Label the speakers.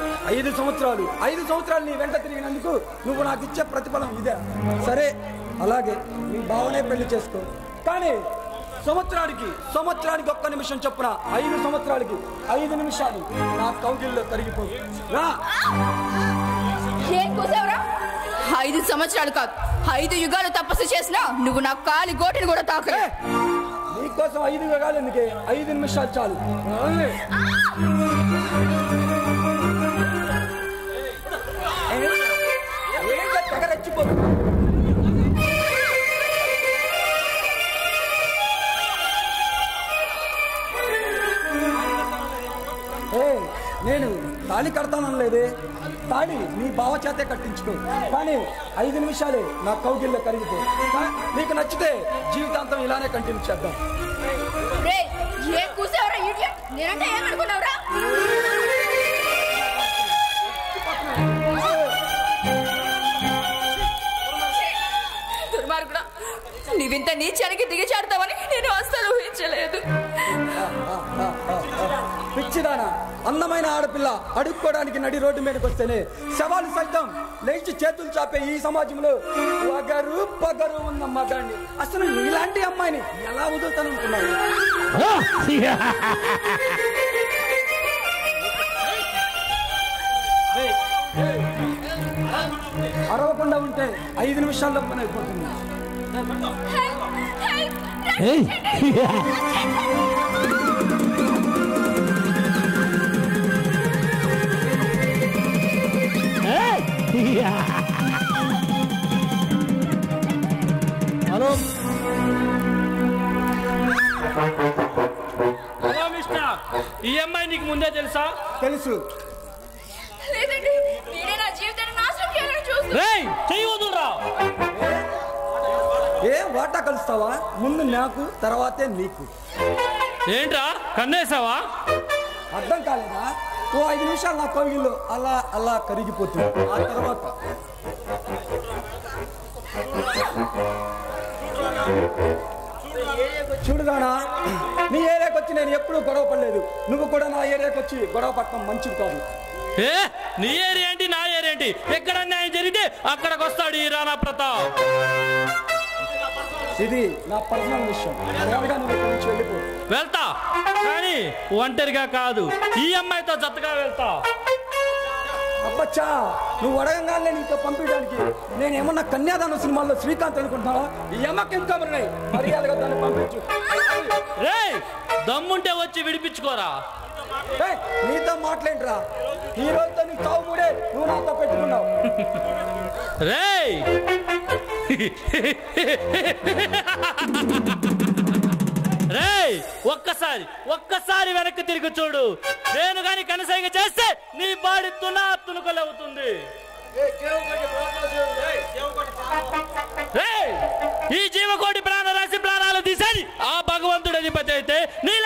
Speaker 1: 5 సంవత్సరాలు నీ వెంట తిరిగినందుకు నువ్వు నాకు ఇచ్చే ప్రతిఫలం ఇదే. సరే, అలాగే నీ బావనే పెళ్లి చేసుకో. కానీ సంవత్సరానికి ఒక్క నిమిషం చొప్పున 5 సంవత్సరాలకి 5 నిమిషాలు నా కౌగిల్లో కరిగిపో.
Speaker 2: 5 సంవత్సరాలు కాదు, 5 యుగాలు తపస్సు చేసినా నువ్వు నా కాలి గోటిని కూడా తాకలే.
Speaker 1: నీకోసం 5 యుగాలు ఎందుకే, 5 నిమిషాలు చాలు. తెగరెచ్చిపోదు. నేను తాళి కడతానలేదే, తాళి నీ బావ చేతే కట్టించుకో. కానీ 5 నిమిషాలే నా కౌగిల్లో కరిగిపో. నీకు నచ్చితే జీవితాంతం ఇలానే కంటిన్యూ చేద్దాం.
Speaker 2: దుర్మార్గుడా, నీవింత నీచానికి దిగజారుతావని నేను అస్సలు ఊహించలేదు.
Speaker 1: పిచ్చిదానా, అందమైన ఆడపిల్ల అడుక్కోవడానికి నడి రోడ్డు మీదకి వస్తేనే శవాలు సైతం లేచి చేతులు చాపే ఈ సమాజంలో పగరు ఉన్న మగాన్ని అసలు ఇలాంటి అమ్మాయిని ఎలా వదులుతాననుకున్నాను? అరవకుండా ఉంటే 5 నిమిషాల్లో పని అయిపోతుంది.
Speaker 3: హలో
Speaker 4: మిస్టర్, ఈ అమ్మాయి నీకు ముందే తెలుసా?
Speaker 1: తెలుసు. ఏ వాటా కలుస్తావా? ముందు నాకు, తర్వాతే నీకు.
Speaker 4: ఏంట్రా కన్నేసావా?
Speaker 1: అర్థం కాలేదా? 5 నిమిషాలు నా కౌగిల్లో అలా కరిగిపోతుంది. ఆ తర్వాత చూడుగానా, నీ ఏరియాకి వచ్చి నేను ఎప్పుడూ గొడవ పడలేదు. నువ్వు కూడా నా ఏరియాకి వచ్చి గొడవ పడటం మంచిది కాదు.
Speaker 4: నీ ఏరియా ఏంటి, నా ఏరియా ఏంటి? ఎక్కడ అన్యాయం జరిగితే అక్కడికి వస్తాడు ఈ రాణా ప్రతాప్.
Speaker 1: ఇది నా పర్సనల్ విషయం. వెళ్ళిపో.
Speaker 4: వెళ్తా, కానీ ఒంటరిగా కాదు, ఈ అమ్మాయితో జతగా వెళ్తా.
Speaker 1: అబ్బచ్చా, నువ్వు అడగంగానే నీతో పంపించడానికి నేనేమన్నా కన్యాదానం సినిమాల్లో శ్రీకాంత్ అనుకుంటున్నావా? ఈ అమ్మకి ఇంకా మర్యాదగా దాన్ని పంపించు.
Speaker 4: దమ్ముంటే వచ్చి విడిపించుకోరా.
Speaker 1: నీతో మాట్లాడరా, ఈ రోజుతో నీ చావు మూడే నువ్వు నాతో పెట్టుకున్నావు.
Speaker 4: ఒక్కసారి వెనక్కి తిరిగి చూడు. నేను గాని కనసైగ చేస్తే నీ బాడీ తునకలవుతుంది. ఈ జీవకోటి ప్రాణరాశి ప్రాణాలు తీసేది ఆ భగవంతుడి అధిపతి అయితే నీ